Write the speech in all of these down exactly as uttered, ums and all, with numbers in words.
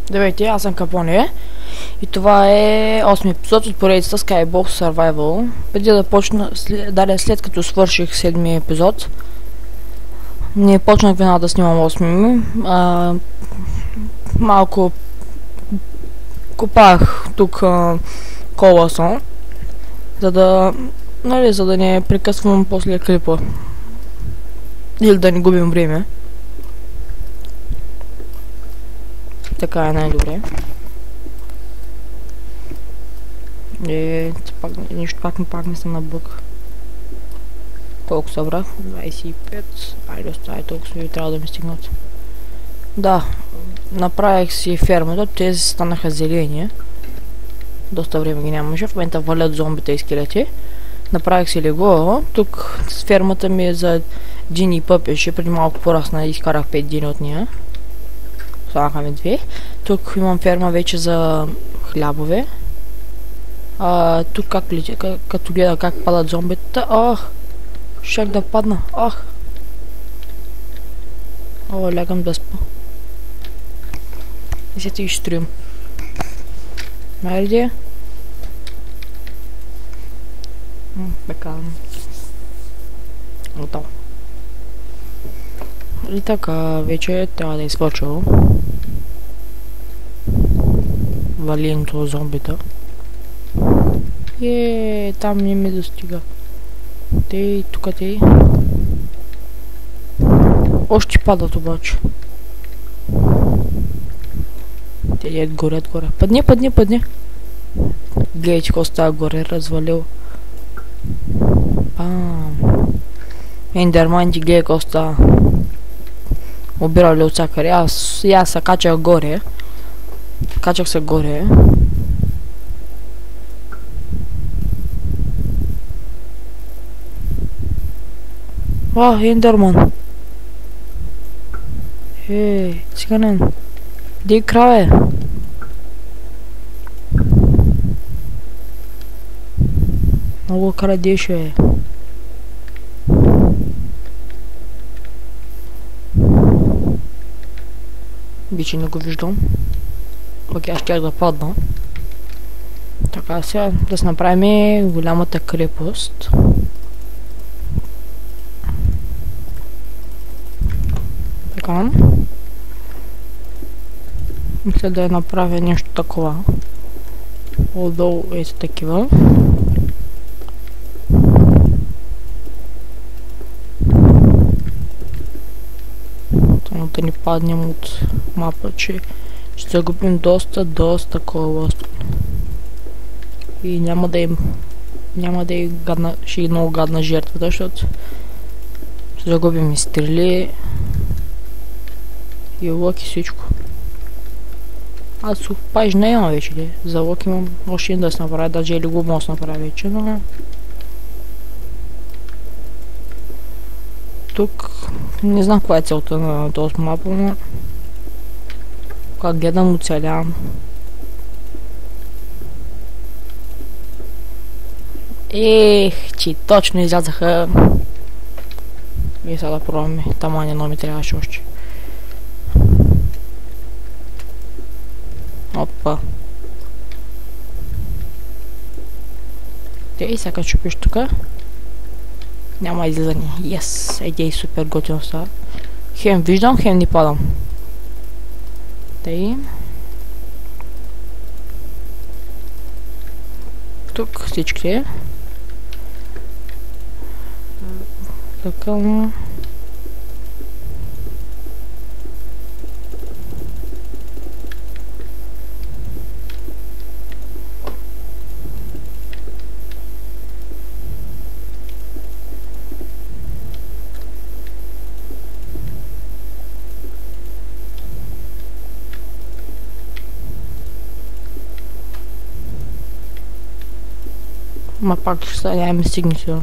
Здравейте, аз съм Капоне и това е осми епизод от поредицата Skyblock Survival. Преди да почна, след, далее след като свърших седми епизод, не почнах веднага да снимам осми. А, малко копах тук а, коласа, за да, нали, за да не прекъсвам после клипа или да не губим време. Така е най-добре. Е, пак, нищо пак, пак не съм на бък. Колко събрах? двайсет и пет. Айде, остави толкова ви трябва да ми стигнат. Да, направих си фермата, тези станаха зелени. Доста време ги нямаше, в момента валят зомбите и скелети. Направих си легло. Тук с фермата ми е за дини и пъпеше, преди малко порасна и изкарах пет дини от нея. Слагаха ми две. Тук имам ферма вече за хлябове. А, тук как летя, как, като гледа как падат зомбитата. Ах! Щях да падна. Ах! О, лягам да спа. И се ти изтроим. Майде? Така. Готово. И така, вече трябва да изпочвам валенто зомбита. Еее, там не ми достига. Тей, тука тей. Още падат обаче. Те ед горе, отгоре. Падни, падни, падни. Гледайте какво става горе, развалил. Бам. Ендерман ти гледай какво става. Обирали от всякъде. Аз, аз се качах горе. Качах се горе. А, Ендерман. Ей, циганен. Ди краве. Много крадеше. Вече не го виждам. Пък аз щях да падна. Така, сега да си направим голямата крепост. Така. Мисля да я направя нещо такова. Отдолу ето такива. Да ни паднем от мапа, че ще загубим доста, доста колост. И няма да им няма да е гадна, ще е много гадна жертвата, защото ще загубим и стрели и лък и всичко. Аз сухпаж не имам вече ли. За лък имам още един да се направя, даже или го мога да се направя вече, но тук не знам каква е целта на този мапа, но когато гледам оцелявам. Ех, че точно излязаха. И сега да пробваме. Там едно ми трябваше още. Опа. Те и сега чупиш тука. Няма излизане. Yes! Еди, супер готино става. Хем виждам, хем не падам. Тъй. Тук всичките. Така. Ма пак ще стане, ай ми стигне сигурно.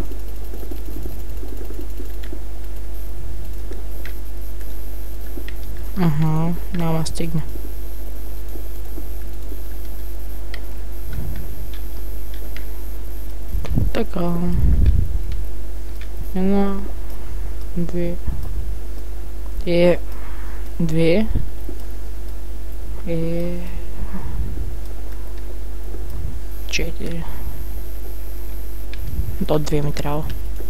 Ага, няма стигне. Така. Една, две, е, две, И... четири. До две ми трябва.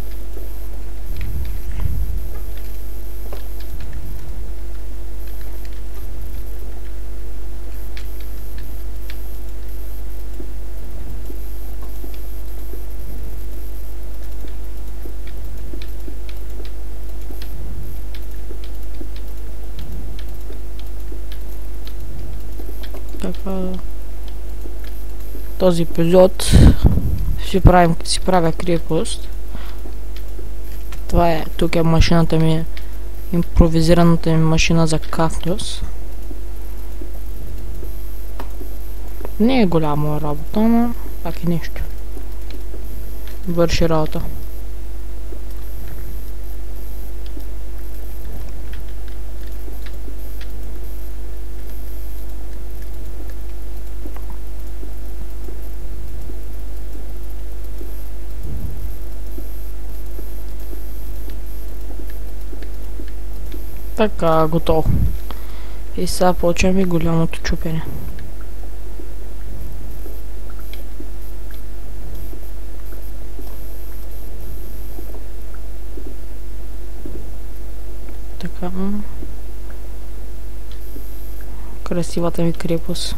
Така... този епизод си, правим, си правя крепост. Това е, тук е машината ми, импровизираната ми машина за кактус. Не е голяма работа, но пак е нещо. Върши работа. Така, готово. И сега почваме голямото чупене. Така. Красивата ми крепост.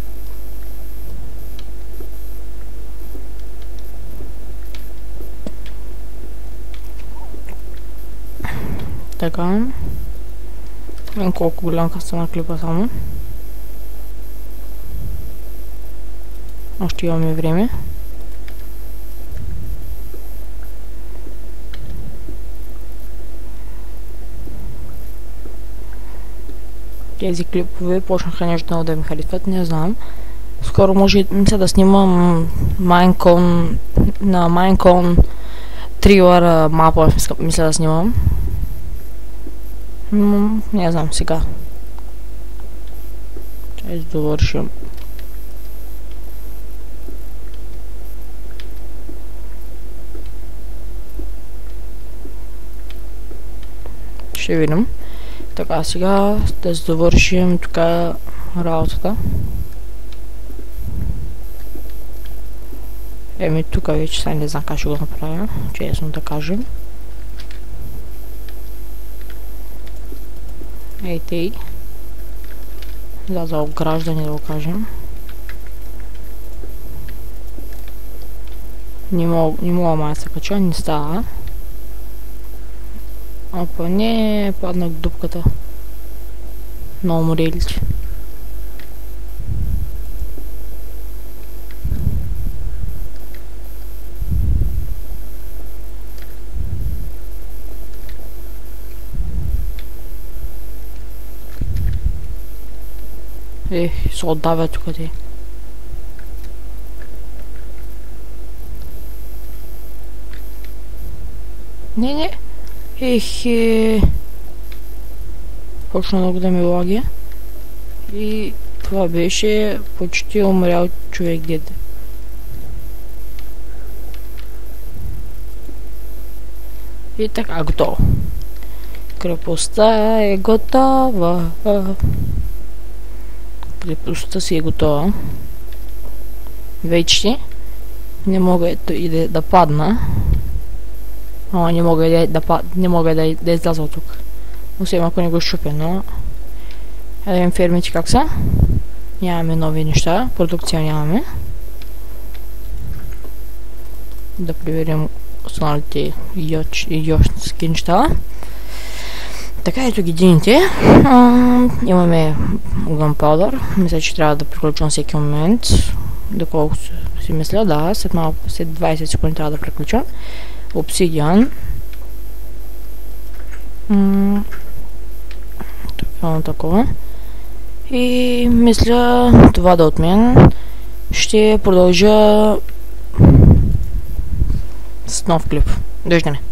Така. Виждам колко голямка стана клипа само. Още имаме време. Тези клипове почнаха нещо много да ми харесват, не знам. Скоро може мисля да снимам Minecon на Minecon трилър мапа, мисля да снимам. Но не знам сега. Чай да довършим. Ще видим. Така, сега да завършим тук работата. Еми тук вече сега не знам как ще го направя, честно да кажем. Ей тей. Да, за ограждане да го кажем. Не мога, не мога май да се кача, не става. Опа, не, паднах в дупката на умрелите. Ех, се отдавя тук те. Не, не. Ех, е... почна много да ми лаги. И това беше почти умрял човек дете. И така, готово. Крепостта е готова. Крепостта си е готова. Вече не мога и да, да падна. Ама не мога да, да, не мога да, да изляза от тук. Освен ако не го щупя, но... Да видим фермите как са. Нямаме нови неща. Продукция нямаме. Да проверим останалите йошски неща. Така, ето ги дините. Имаме gunpowder. Мисля, че трябва да приключвам всеки момент. Доколко си мисля, да, след, малко, след двайсет секунди трябва да приключвам. Обсидиан. Тук такова. И мисля това да от мен. Ще продължа с нов клип. Дождане.